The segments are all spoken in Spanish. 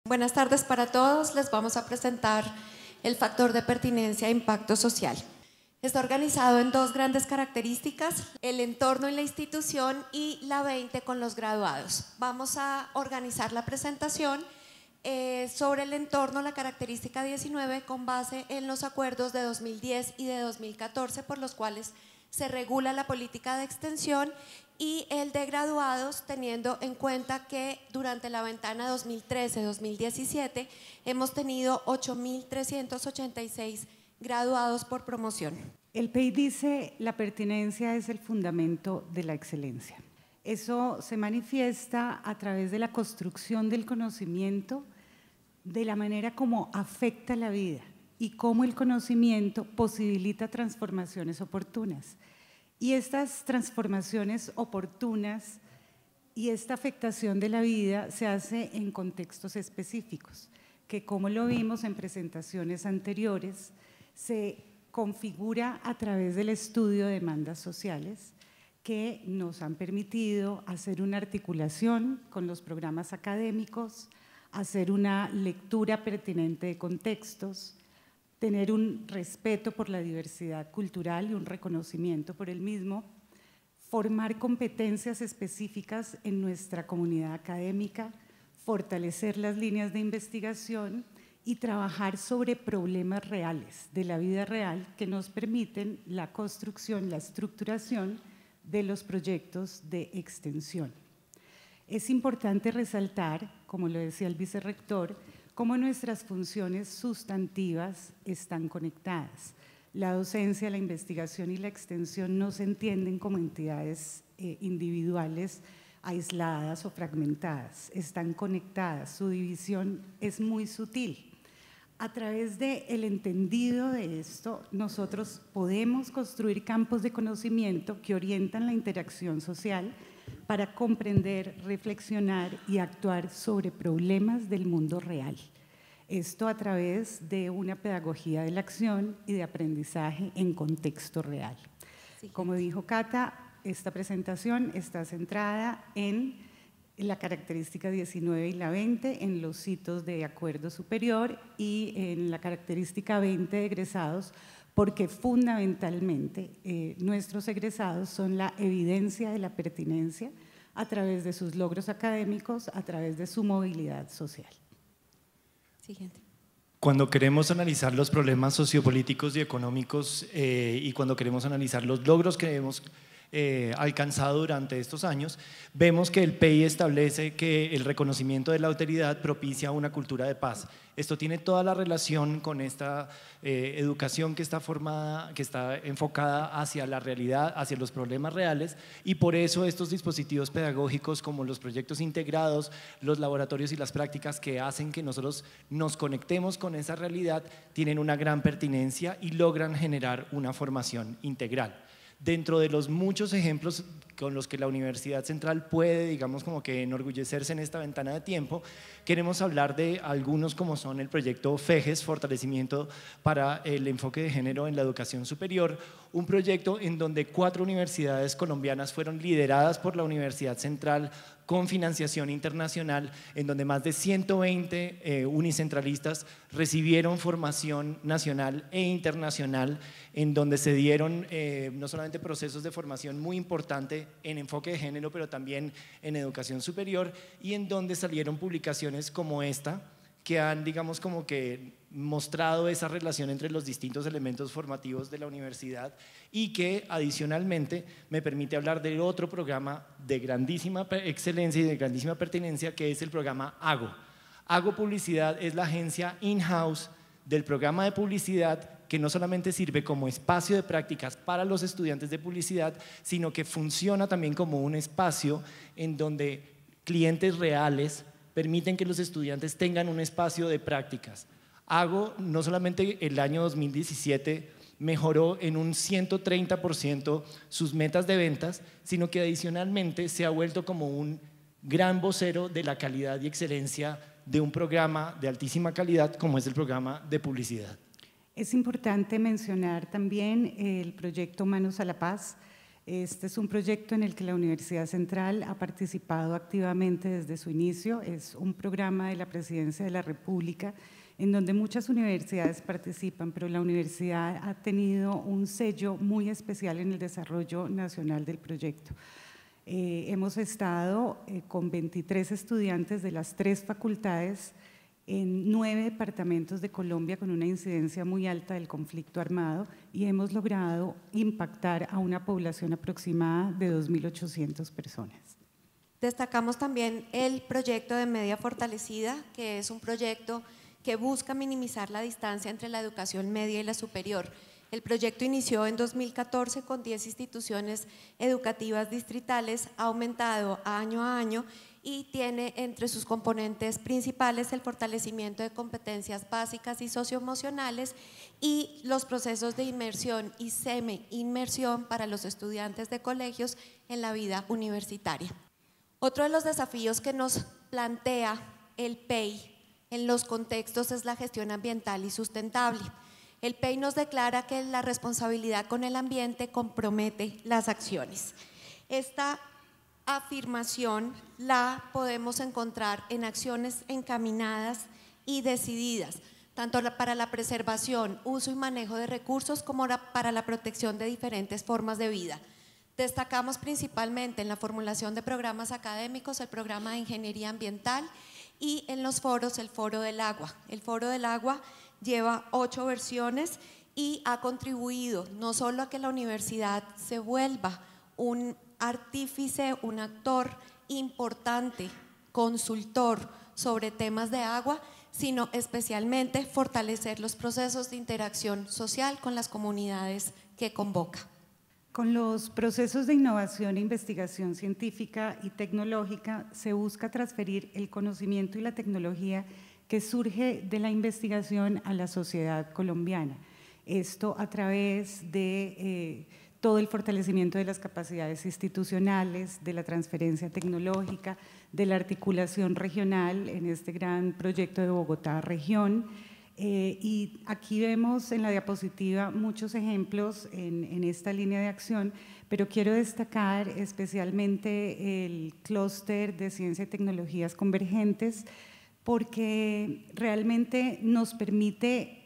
Buenas tardes para todos. Les vamos a presentar el factor de pertinencia e impacto social. Está organizado en dos grandes características: el entorno en la institución y la 20 con los graduados. Vamos a organizar la presentación sobre el entorno, la característica 19, con base en los acuerdos de 2010 y de 2014 por los cuales se regula la política de extensión, y el de graduados, teniendo en cuenta que durante la ventana 2013-2017 hemos tenido 8.386 graduados por promoción. El PEI dice: la pertinencia es el fundamento de la excelencia. Eso se manifiesta a través de la construcción del conocimiento, de la manera como afecta la vida y cómo el conocimiento posibilita transformaciones oportunas. Y estas transformaciones oportunas y esta afectación de la vida se hace en contextos específicos, que, como lo vimos en presentaciones anteriores, se configura a través del estudio de demandas sociales, que nos han permitido hacer una articulación con los programas académicos, hacer una lectura pertinente de contextos, tener un respeto por la diversidad cultural y un reconocimiento por el mismo, formar competencias específicas en nuestra comunidad académica, fortalecer las líneas de investigación y trabajar sobre problemas reales de la vida real que nos permiten la construcción, la estructuración de los proyectos de extensión. Es importante resaltar, como lo decía el vicerrector, cómo nuestras funciones sustantivas están conectadas. La docencia, la investigación y la extensión no se entienden como entidades individuales aisladas o fragmentadas, están conectadas, su división es muy sutil. A través del entendido de esto, nosotros podemos construir campos de conocimiento que orientan la interacción social para comprender, reflexionar y actuar sobre problemas del mundo real. Esto a través de una pedagogía de la acción y de aprendizaje en contexto real. Sí. Como dijo Cata, esta presentación está centrada en la característica 19 y la 20, en los hitos de acuerdo superior, y en la característica 20 de egresados, porque fundamentalmente nuestros egresados son la evidencia de la pertinencia a través de sus logros académicos, a través de su movilidad social. Siguiente. Cuando queremos analizar los problemas sociopolíticos y económicos y cuando queremos analizar los logros que hemos alcanzado durante estos años, vemos que el PEI establece que el reconocimiento de la alteridad propicia una cultura de paz. Esto tiene toda la relación con esta educación que está formada, que está enfocada hacia la realidad, hacia los problemas reales, y por eso estos dispositivos pedagógicos como los proyectos integrados, los laboratorios y las prácticas que hacen que nosotros nos conectemos con esa realidad tienen una gran pertinencia y logran generar una formación integral. Dentro de los muchos ejemplos con los que la Universidad Central puede, digamos, como que enorgullecerse en esta ventana de tiempo, queremos hablar de algunos, como son el proyecto FEGES, Fortalecimiento para el Enfoque de Género en la Educación Superior, un proyecto en donde 4 universidades colombianas fueron lideradas por la Universidad Central con financiación internacional, en donde más de 120 unicentralistas recibieron formación nacional e internacional, en donde se dieron no solamente procesos de formación muy importante en enfoque de género, pero también en educación superior, y en donde salieron publicaciones como esta, que han, digamos, como que mostrado esa relación entre los distintos elementos formativos de la universidad, y que adicionalmente me permite hablar del otro programa de grandísima excelencia y de grandísima pertinencia, que es el programa AGO. AGO Publicidad es la agencia in-house del programa de publicidad, que no solamente sirve como espacio de prácticas para los estudiantes de publicidad, sino que funciona también como un espacio en donde clientes reales permiten que los estudiantes tengan un espacio de prácticas. AGO no solamente el año 2017 mejoró en un 130% sus metas de ventas, sino que adicionalmente se ha vuelto como un gran vocero de la calidad y excelencia de un programa de altísima calidad como es el programa de publicidad. Es importante mencionar también el proyecto Manos a la Paz. Este es un proyecto en el que la Universidad Central ha participado activamente desde su inicio. Es un programa de la Presidencia de la República en donde muchas universidades participan, pero la universidad ha tenido un sello muy especial en el desarrollo nacional del proyecto. Hemos estado con 23 estudiantes de las 3 facultades en 9 departamentos de Colombia con una incidencia muy alta del conflicto armado y hemos logrado impactar a una población aproximada de 2.800 personas. Destacamos también el proyecto de Media Fortalecida, que es un proyecto que busca minimizar la distancia entre la educación media y la superior. El proyecto inició en 2014 con 10 instituciones educativas distritales, ha aumentado año a año y tiene entre sus componentes principales el fortalecimiento de competencias básicas y socioemocionales y los procesos de inmersión y semi-inmersión para los estudiantes de colegios en la vida universitaria. Otro de los desafíos que nos plantea el PEI en los contextos es la gestión ambiental y sustentable. El PEI nos declara que la responsabilidad con el ambiente compromete las acciones. Esta afirmación la podemos encontrar en acciones encaminadas y decididas, tanto para la preservación, uso y manejo de recursos como para la protección de diferentes formas de vida. Destacamos principalmente en la formulación de programas académicos el programa de Ingeniería Ambiental y en los foros el Foro del Agua. El Foro del Agua lleva 8 versiones y ha contribuido no solo a que la universidad se vuelva un artífice, un actor importante, consultor sobre temas de agua, sino especialmente fortalecer los procesos de interacción social con las comunidades que convoca. Con los procesos de innovación e investigación científica y tecnológica se busca transferir el conocimiento y la tecnología que surge de la investigación a la sociedad colombiana. Esto a través de todo el fortalecimiento de las capacidades institucionales, de la transferencia tecnológica, de la articulación regional en este gran proyecto de Bogotá Región. Y aquí vemos en la diapositiva muchos ejemplos en esta línea de acción, pero quiero destacar especialmente el clúster de ciencia y tecnologías convergentes, porque realmente nos permite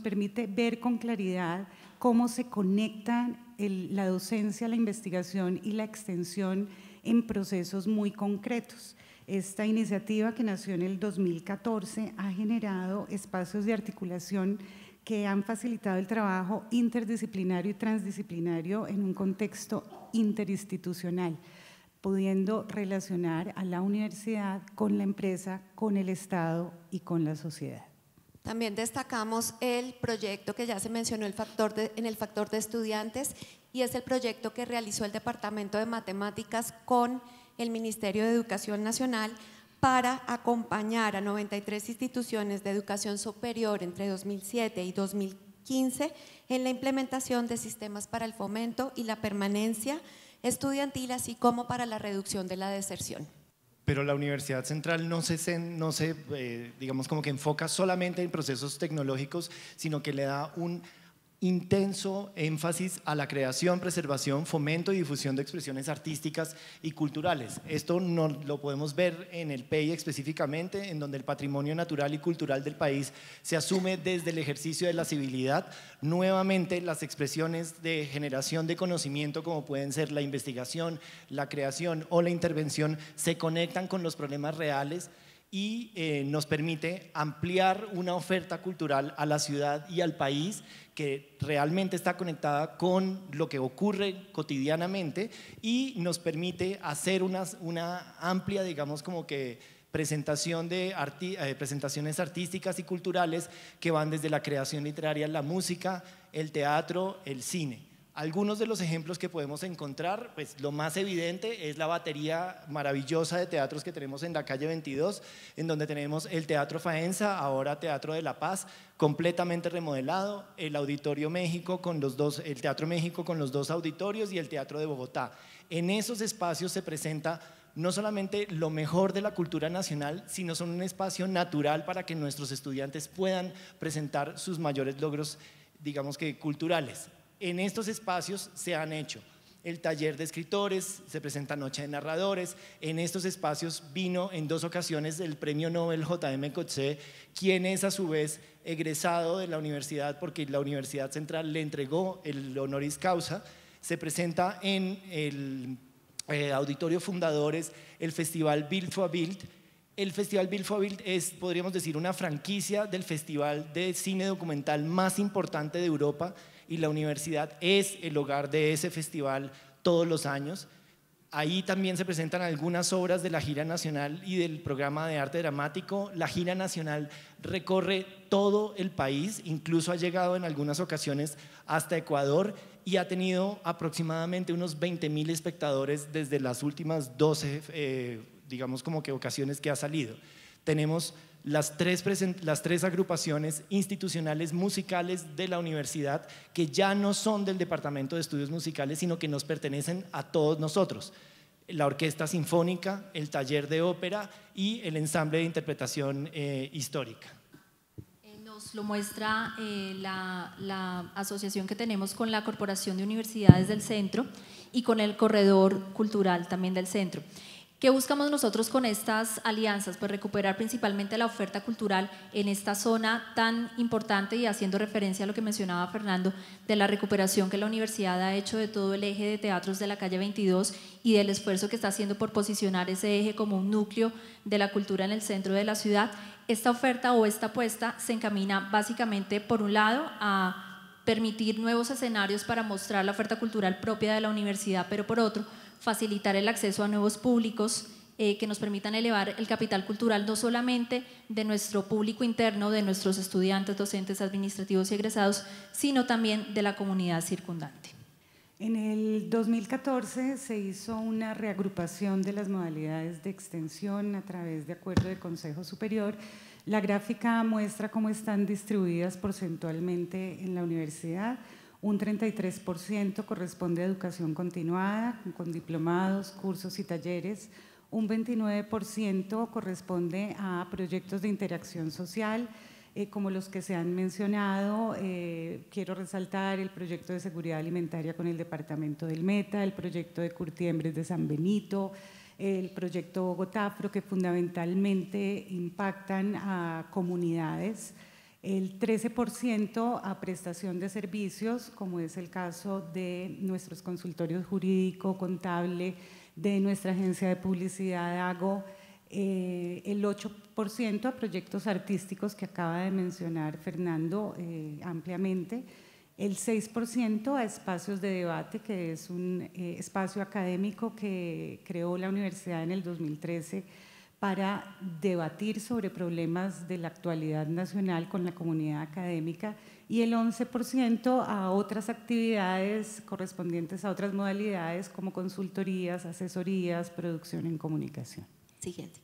ver con claridad cómo se conectan la docencia, la investigación y la extensión en procesos muy concretos. Esta iniciativa, que nació en el 2014, ha generado espacios de articulación que han facilitado el trabajo interdisciplinario y transdisciplinario en un contexto interinstitucional, pudiendo relacionar a la universidad con la empresa, con el Estado y con la sociedad. También destacamos el proyecto que ya se mencionó en el factor de estudiantes, y es el proyecto que realizó el Departamento de Matemáticas con el Ministerio de Educación Nacional para acompañar a 93 instituciones de educación superior entre 2007 y 2015 en la implementación de sistemas para el fomento y la permanencia estudiantil, así como para la reducción de la deserción. Pero la Universidad Central no se digamos como que enfoca solamente en procesos tecnológicos, sino que le da un intenso énfasis a la creación, preservación, fomento y difusión de expresiones artísticas y culturales. Esto no lo podemos ver en el PEI específicamente, en donde el patrimonio natural y cultural del país se asume desde el ejercicio de la civilidad. Nuevamente, las expresiones de generación de conocimiento, como pueden ser la investigación, la creación o la intervención, se conectan con los problemas reales y nos permite ampliar una oferta cultural a la ciudad y al país que realmente está conectada con lo que ocurre cotidianamente, y nos permite hacer una amplia, digamos como que presentación de presentaciones artísticas y culturales que van desde la creación literaria, la música, el teatro, el cine. Algunos de los ejemplos que podemos encontrar, pues lo más evidente es la batería maravillosa de teatros que tenemos en la calle 22, en donde tenemos el Teatro Faenza, ahora Teatro de la Paz, completamente remodelado, el Auditorio México el Teatro México con los 2 auditorios y el Teatro de Bogotá. En esos espacios se presenta no solamente lo mejor de la cultura nacional, sino son un espacio natural para que nuestros estudiantes puedan presentar sus mayores logros, digamos que culturales. En estos espacios se han hecho el taller de escritores, se presenta Noche de Narradores. En estos espacios vino en 2 ocasiones el premio Nobel J.M. Coetzee, quien es a su vez egresado de la universidad porque la Universidad Central le entregó el honoris causa. Se presenta en el Auditorio Fundadores el Festival Bild for Bild. El Festival Bild for Bild es, podríamos decir, una franquicia del festival de cine documental más importante de Europa, y la universidad es el hogar de ese festival todos los años. Ahí también se presentan algunas obras de la gira nacional y del programa de arte dramático. La gira nacional recorre todo el país, incluso ha llegado en algunas ocasiones hasta Ecuador, y ha tenido aproximadamente unos 20.000 espectadores desde las últimas 12 digamos como que ocasiones que ha salido. Tenemos las tres agrupaciones institucionales musicales de la universidad, que ya no son del Departamento de Estudios Musicales, sino que nos pertenecen a todos nosotros: la Orquesta Sinfónica, el Taller de Ópera y el Ensamble de Interpretación Histórica. Nos lo muestra la asociación que tenemos con la Corporación de Universidades del Centro y con el Corredor Cultural también del Centro. ¿Qué buscamos nosotros con estas alianzas? Pues recuperar principalmente la oferta cultural en esta zona tan importante, y haciendo referencia a lo que mencionaba Fernando, de la recuperación que la universidad ha hecho de todo el eje de teatros de la calle 22 y del esfuerzo que está haciendo por posicionar ese eje como un núcleo de la cultura en el centro de la ciudad. Esta oferta o esta apuesta se encamina básicamente, por un lado, a permitir nuevos escenarios para mostrar la oferta cultural propia de la universidad, pero por otro, facilitar el acceso a nuevos públicos que nos permitan elevar el capital cultural no solamente de nuestro público interno, de nuestros estudiantes, docentes, administrativos y egresados, sino también de la comunidad circundante. En el 2014 se hizo una reagrupación de las modalidades de extensión a través de acuerdo de Consejo Superior. La gráfica muestra cómo están distribuidas porcentualmente en la universidad. Un 33% corresponde a educación continuada, con diplomados, cursos y talleres. Un 29% corresponde a proyectos de interacción social, como los que se han mencionado. Quiero resaltar el proyecto de seguridad alimentaria con el departamento del Meta, el proyecto de curtiembres de San Benito, el proyecto Bogotafro, que fundamentalmente impactan a comunidades. El 13% a prestación de servicios, como es el caso de nuestros consultorios jurídico, contable, de nuestra agencia de publicidad AGO. El 8% a proyectos artísticos, que acaba de mencionar Fernando ampliamente. El 6% a espacios de debate, que es un espacio académico que creó la universidad en el 2013 para debatir sobre problemas de la actualidad nacional con la comunidad académica, y el 11% a otras actividades correspondientes a otras modalidades como consultorías, asesorías, producción en comunicación. Siguiente.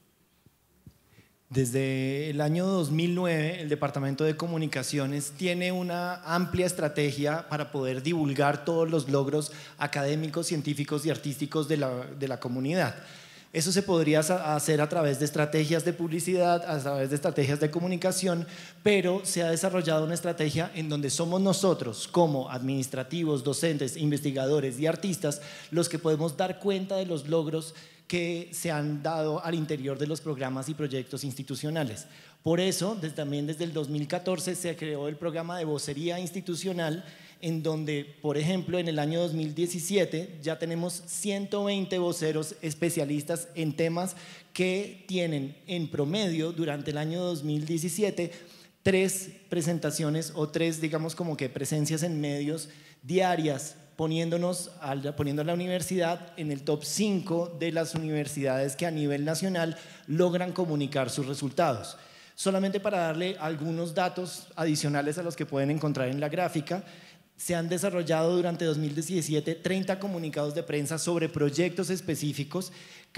Desde el año 2009, el Departamento de Comunicaciones tiene una amplia estrategia para poder divulgar todos los logros académicos, científicos y artísticos de la comunidad. Eso se podría hacer a través de estrategias de publicidad, a través de estrategias de comunicación, pero se ha desarrollado una estrategia en donde somos nosotros, como administrativos, docentes, investigadores y artistas, los que podemos dar cuenta de los logros que se han dado al interior de los programas y proyectos institucionales. Por eso, también desde el 2014 se creó el programa de vocería institucional, en donde, por ejemplo, en el año 2017 ya tenemos 120 voceros especialistas en temas que tienen en promedio durante el año 2017 3 presentaciones o 3, digamos, como que presencias en medios diarias, poniendo a la universidad en el top 5 de las universidades que a nivel nacional logran comunicar sus resultados. Solamente para darle algunos datos adicionales a los que pueden encontrar en la gráfica, se han desarrollado durante 2017 30 comunicados de prensa sobre proyectos específicos,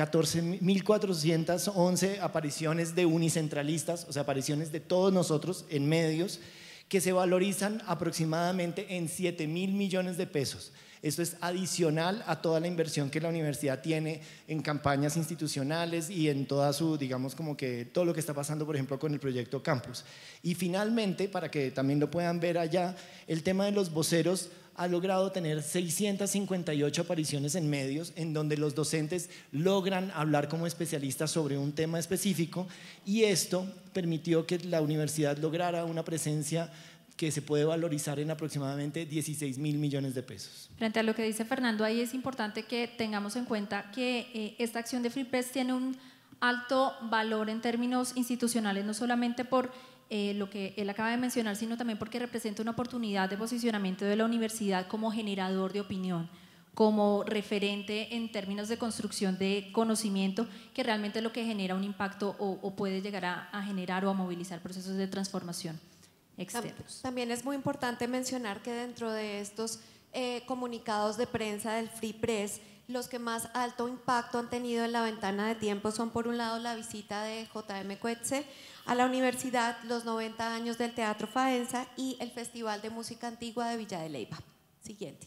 14.411 apariciones de unicentralistas, o sea, apariciones de todos nosotros en medios, que se valorizan aproximadamente en 7.000 millones de pesos. Esto es adicional a toda la inversión que la universidad tiene en campañas institucionales y en toda su, digamos, como que todo lo que está pasando, por ejemplo, con el proyecto Campus. Y finalmente, para que también lo puedan ver allá, el tema de los voceros ha logrado tener 658 apariciones en medios, en donde los docentes logran hablar como especialistas sobre un tema específico, y esto permitió que la universidad lograra una presencia que se puede valorizar en aproximadamente 16.000 millones de pesos. Frente a lo que dice Fernando, ahí es importante que tengamos en cuenta que esta acción de Free Press tiene un alto valor en términos institucionales, no solamente por lo que él acaba de mencionar, sino también porque representa una oportunidad de posicionamiento de la universidad como generador de opinión, como referente en términos de construcción de conocimiento, que realmente es lo que genera un impacto o puede llegar a generar o a movilizar procesos de transformación externos. También es muy importante mencionar que dentro de estos comunicados de prensa del Free Press, los que más alto impacto han tenido en la ventana de tiempo son, por un lado, la visita de J.M. Coetzee a la universidad, los 90 años del Teatro Faenza y el Festival de Música Antigua de Villa de Leyva. Siguiente.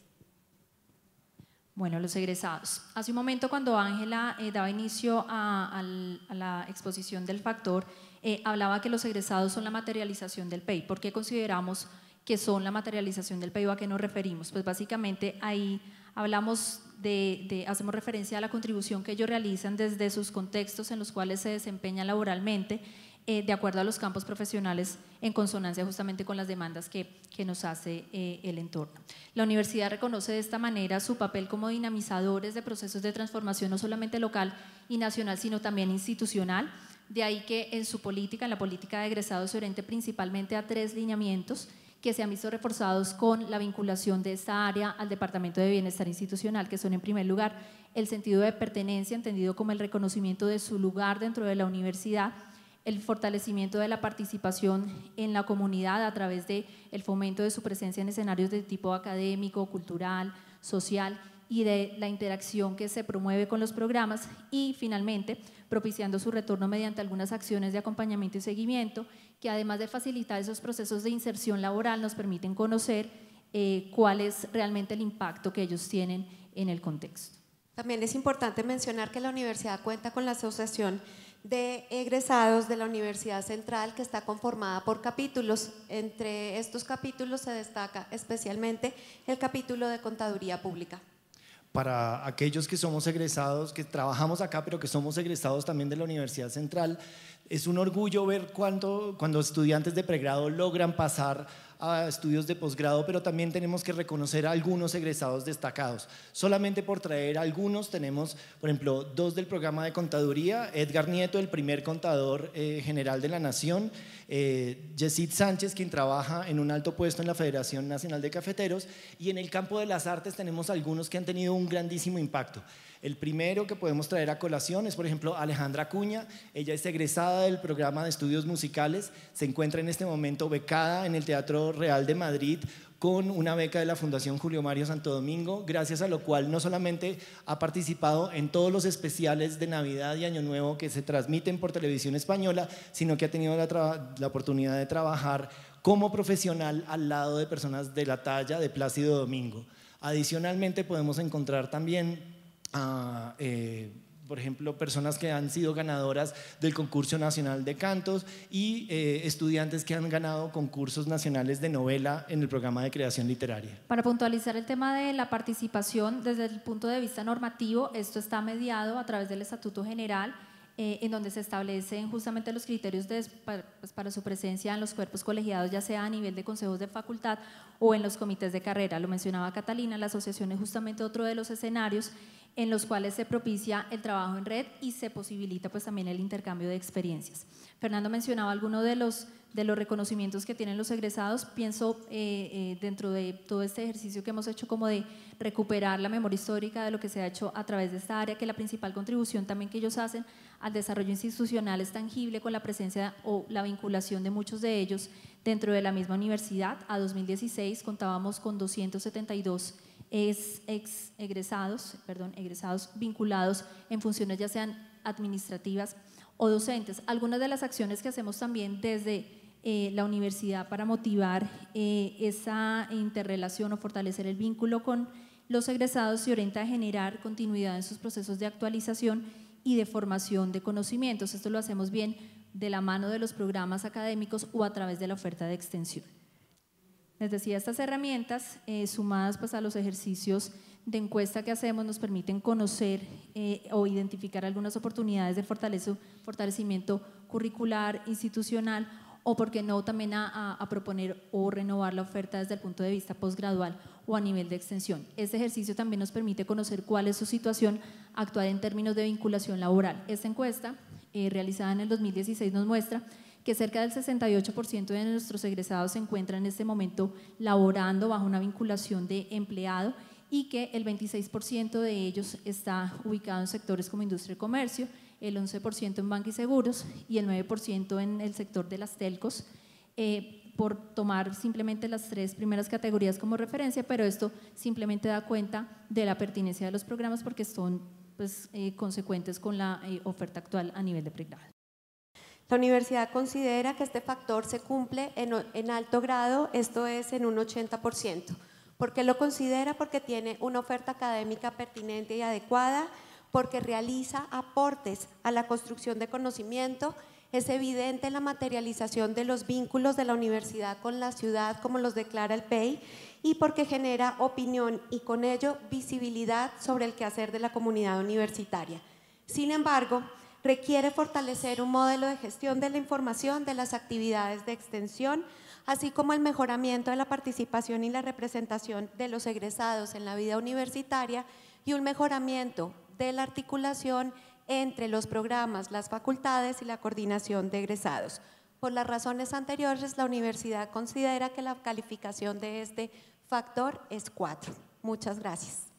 Bueno, los egresados. Hace un momento, cuando Ángela daba inicio a la exposición del factor, hablaba que los egresados son la materialización del PEI. ¿Por qué consideramos que son la materialización del PEI o a qué nos referimos? Pues básicamente ahí hablamos hacemos referencia a la contribución que ellos realizan desde sus contextos en los cuales se desempeñan laboralmente, de acuerdo a los campos profesionales, en consonancia justamente con las demandas que nos hace el entorno. La universidad reconoce de esta manera su papel como dinamizadores de procesos de transformación, no solamente local y nacional, sino también institucional. De ahí que en su política, en la política de egresados, se oriente principalmente a 3 lineamientos que se han visto reforzados con la vinculación de esta área al Departamento de Bienestar Institucional, que son, en primer lugar, el sentido de pertenencia, entendido como el reconocimiento de su lugar dentro de la universidad, el fortalecimiento de la participación en la comunidad a través del fomento de su presencia en escenarios de tipo académico, cultural, social, y de la interacción que se promueve con los programas, y finalmente propiciando su retorno mediante algunas acciones de acompañamiento y seguimiento que, además de facilitar esos procesos de inserción laboral, nos permiten conocer cuál es realmente el impacto que ellos tienen en el contexto. También es importante mencionar que la universidad cuenta con la Asociación de Egresados de la Universidad Central, que está conformada por capítulos. Entre estos capítulos se destaca especialmente el capítulo de Contaduría Pública. Para aquellos que somos egresados, que trabajamos acá, pero que somos egresados también de la Universidad Central, es un orgullo ver cuando estudiantes de pregrado logran pasar a estudios de posgrado, pero también tenemos que reconocer a algunos egresados destacados. Solamente por traer algunos, tenemos, por ejemplo, 2 del programa de contaduría: Edgar Nieto, el primer contador general de la Nación; Yesid Sánchez, quien trabaja en un alto puesto en la Federación Nacional de Cafeteros. Y en el campo de las artes tenemos algunos que han tenido un grandísimo impacto. El primero que podemos traer a colación es, por ejemplo, Alejandra Acuña. Ella es egresada del programa de estudios musicales, se encuentra en este momento becada en el Teatro Real de Madrid con una beca de la Fundación Julio Mario Santo Domingo, gracias a lo cual no solamente ha participado en todos los especiales de Navidad y Año Nuevo que se transmiten por Televisión Española, sino que ha tenido la oportunidad de trabajar como profesional al lado de personas de la talla de Plácido Domingo. Adicionalmente podemos encontrar también por ejemplo, personas que han sido ganadoras del Concurso Nacional de Cantos y estudiantes que han ganado concursos nacionales de novela en el programa de creación literaria. Para puntualizar el tema de la participación desde el punto de vista normativo, esto está mediado a través del Estatuto General, en donde se establecen justamente los criterios para su presencia en los cuerpos colegiados, ya sea a nivel de consejos de facultad o en los comités de carrera. Lo mencionaba Catalina, la asociación es justamente otro de los escenarios en los cuales se propicia el trabajo en red y se posibilita pues también el intercambio de experiencias. Fernando mencionaba algunos de los reconocimientos que tienen los egresados. Pienso dentro de todo este ejercicio que hemos hecho, como de recuperar la memoria histórica de lo que se ha hecho a través de esta área, que la principal contribución también que ellos hacen al desarrollo institucional es tangible, con la presencia o la vinculación de muchos de ellos dentro de la misma universidad. A 2016 contábamos con 272 egresados vinculados en funciones ya sean administrativas o docentes. Algunas de las acciones que hacemos también desde la universidad para motivar esa interrelación o fortalecer el vínculo con los egresados se orienta a generar continuidad en sus procesos de actualización y de formación de conocimientos. Esto lo hacemos bien de la mano de los programas académicos o a través de la oferta de extensión. Les decía, estas herramientas, sumadas pues a los ejercicios de encuesta que hacemos, nos permiten conocer o identificar algunas oportunidades de fortalecimiento curricular, institucional, o por qué no también a proponer o renovar la oferta desde el punto de vista posgradual o a nivel de extensión. Este ejercicio también nos permite conocer cuál es su situación actual en términos de vinculación laboral. Esta encuesta, realizada en el 2016, nos muestra que cerca del 68% de nuestros egresados se encuentran en este momento laborando bajo una vinculación de empleado y que el 26% de ellos está ubicado en sectores como industria y comercio, el 11% en banca y seguros y el 9% en el sector de las telcos, por tomar simplemente las 3 primeras categorías como referencia, pero esto simplemente da cuenta de la pertinencia de los programas porque son pues, consecuentes con la oferta actual a nivel de pregrado. La universidad considera que este factor se cumple en alto grado, esto es en un 80%. ¿Por qué lo considera? Porque tiene una oferta académica pertinente y adecuada, porque realiza aportes a la construcción de conocimiento, es evidente la materialización de los vínculos de la universidad con la ciudad, como los declara el PEI, y porque genera opinión y con ello visibilidad sobre el quehacer de la comunidad universitaria. Sin embargo, requiere fortalecer un modelo de gestión de la información de las actividades de extensión, así como el mejoramiento de la participación y la representación de los egresados en la vida universitaria y un mejoramiento de la articulación entre los programas, las facultades y la coordinación de egresados. Por las razones anteriores, la universidad considera que la calificación de este factor es 4. Muchas gracias.